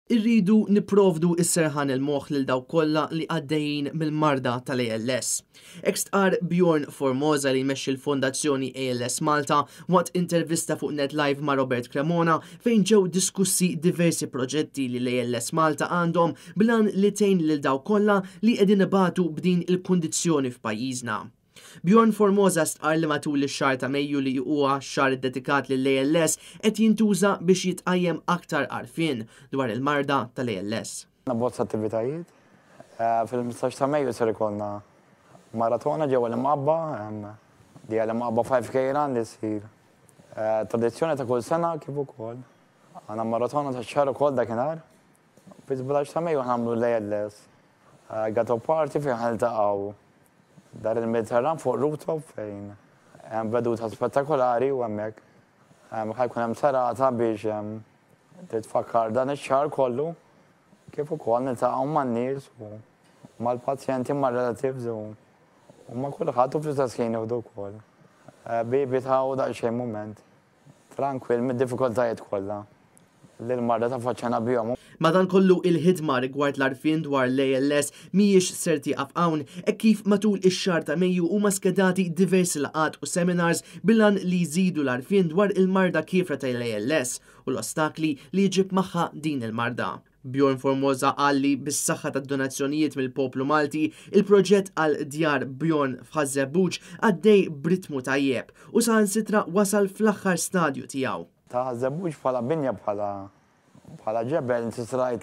Irridu niprovdu is-serħan il-moħħ lil dawk kollha li għaddejjin mill-marda tal-ALS. Ekstqar Bjorn Formosa li jmexxi l-Fondazzjoni ALS Malta waqt intervista fuq NetLive ma' Robert Cremona fejn ġew diskussi diversi proġetti li l-ALS Malta għandhom blan li tgħin lil dawk kollha li qegħdin ibatu b'din il-kundizzjoni f'pajjiżna. Bjorn Formosa stqar li matul ix-xahar ta' Mejju li huwa xahar dedikat lill-ALS qed jintuża biex jitqajjem aktar għarfien dwar il-marda tal-ALS. Nabbozz attivitajiet. Fil-15 ta' Mejju ser ikollna maratona ġewwa l-Imqabba, li l-Imqabba 5K run li ssir tradizzjoni ta' kull sena kif ukoll. Għandna maratona ta' xahar ukoll dakinhar. Fil-17 ta' Mejju ħnagħmlu l-ALS. Gato party fejn ħaniltaqgħu dar il-Mediterran fuq rooftop fejn hemm veduta spettakolari u hemmhekk ħajkun hemm serata biex titfakkar dan ix-xahar kollu kif ukoll niltaqgħu man-nies u mal-pazjenti mar-relatives u ma' kulħadd u fl-istess ħin jieħdu wkoll. Bibi taw daqsxejn mument tranquill mid-diffikultajiet kollha li l-marda tafaċċana bihom. Madankollu il-ħidma rigward l-arfien dwar l-ALS mhijiex ser tieqaf hawn hekk kif matul ix-xahar ta' Mejju huma skedati diversi laqgħat u seminars bilan li jżidu l-arfien dwar il-marda kiefra tal-ALS u l-ostakli li jġib magħha din il-marda. Bjorn Formosa qal li bis-saħħa tad-donazzjonijiet mill-poplu Malti, il-proġett għal djar Bjorn f'Ħażebbuġ għaddej b'ritmu tajjeb u saħansitra wasal fl-aħħar stadju tiegħu. Ta' Ħażebbuġ bħala binja bħala ġebel intisrajt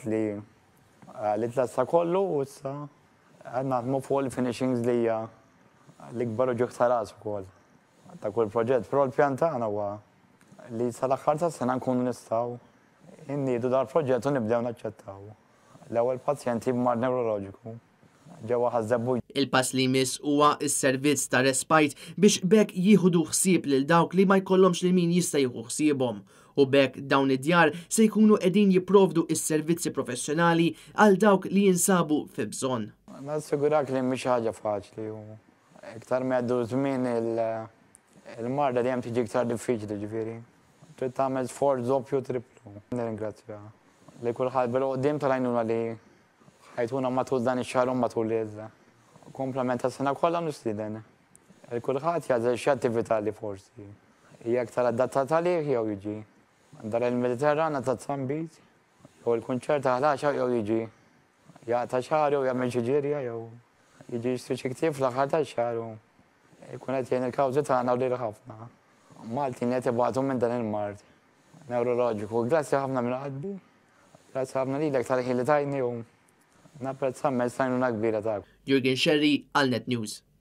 li tlessa kollu u issa għadna naħdmu fuq il-finishings li hija l-ikbar uġuħ ta' ras ukoll ta' kull proġett. Però l-pjan tagħna huwa li sal-aħħar tas-sena nkunu nistgħu inniedu dal-proġett u nibdew naċċettaw l-ewwel pazjenti b'mard neuroloġiku ġewwa Ħażebbuġ. Il-pass li jmiss huwa s-servizz ta' respite biex bekk jieħdu ħsieb lil dawk li ma jkollhomx lil min jista' jieħu ħsiebhom. U bekk dawn id-djar se jkunu qegħdin jipprovdu s-servizzi professjonali għal dawk li jinsabu fi bżonn. Nassigurak li mhix ħaġa faċli u iktar ma jgħaddu żmien il-marda dejjem tiġi iktar diffiċli ġifieri. Trid tagħmel sforz doppju triplu. Nirringrazzja li kulħadd bil-qudiem tal-għajnuna li ħajtuna matul dan ix-xahar u matul l-għeżla. Komplement tas-sena kollha nistieden. Kulħadd jagħżel xi attività li forsi hija aktar adattata għalih jew jiġi dar il-Mediterran ta' Zambit jew il-kunċert ta' ħlaxa jew jiġi jaqta' xahar jew jagħmel xi ġirja jew jiġi jixtri xi ktieb fl-aħħar tax-xahar u jkun qed jgħin il-kawżi tagħna u lil ħafna. Maltin qed ibagħtu minn dan il-mard neuroloġiku. Grazzi ħafna minn qalbi. Grazzi ħafna lilek tal-ħin li tajni u napprezza mezz għajnuna kbira tagħek. Jürgen Xerri għal Net News.